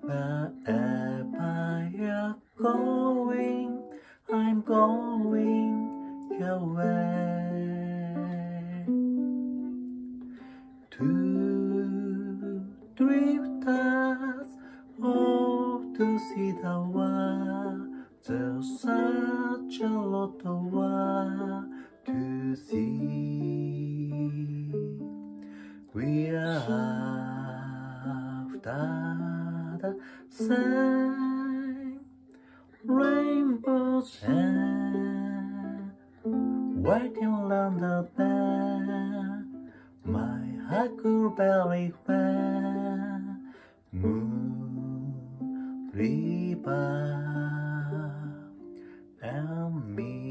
Wherever you're going, I'm going your way. Two drifters, all to see the world. There's such a lot of world to see. We are after the same rainbows and waiting around the bend. My huckleberry friend, moon, river, and me.